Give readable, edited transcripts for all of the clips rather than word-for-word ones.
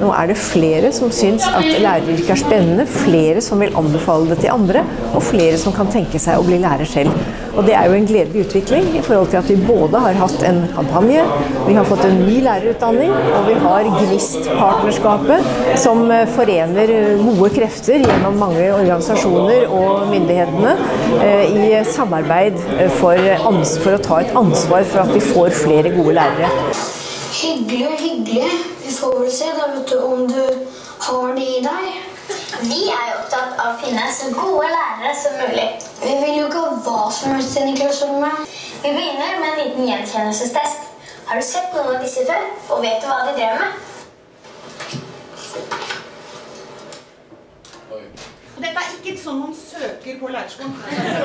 Nå det flere som synes at læreryrket spennende, flere som vil anbefale det til andre, og flere som kan tenke seg å bli lærer selv. Og det jo en gledelig utvikling i forhold til at vi både har hatt en kampanje, vi har fått en ny lærerutdanning, og vi har GNIST-partnerskapet som forener gode krefter gjennom mange organisasjoner og myndighetene i samarbeid for å ta et ansvar for at vi får flere gode lærere. Hyggelig, hyggelig. Vi får vel se da, vet du, om du har det i deg. Vi jo opptatt av å finne så gode lærere som mulig. Vi vil jo ikke ha hva som helst inn i klasserommet. Vi begynner med en liten gjenkjennelsestest. Har du sett noen av disse før, og vet du hva de drev med? Dette ikke sånn man søker på lærerskolen.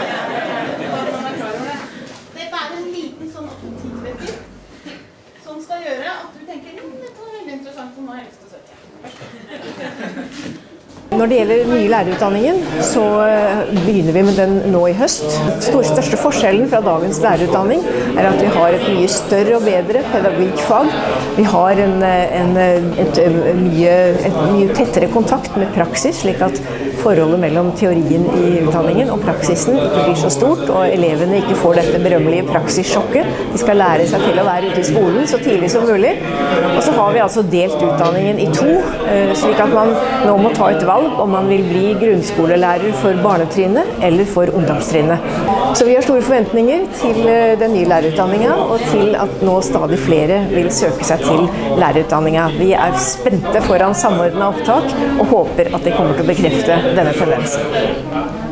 Dette en liten sånn tidsvekker som skal gjøre at du tenker dette var veldig interessant, og nå har jeg lyst til å søke. Når det gjelder den nye lærerutdanningen, så begynner vi med den nå i høst. Den største forskjellen fra dagens lærerutdanning at vi har et mye større og bedre pedagogikkfag. Vi har et mye tettere kontakt med praksis, slik at forholdet mellom teorien i utdanningen og praksisen ikke blir så stort, og elevene ikke får dette berømmelige praksissjokket. De skal lære seg til å være ute i skolen så tidlig som mulig. Og så har vi altså delt utdanningen i to, slik at man nå må ta et valg om man vil bli grunnskolelærer for barnetrinnet eller for ungdomstrinnet. Så vi har store forventninger til den nye lærerutdanningen, og til at nå stadig flere vil søke seg til lærerutdanningen. Vi spente foran samordnet opptak, og håper at det kommer til å bekrefte denne tendensen.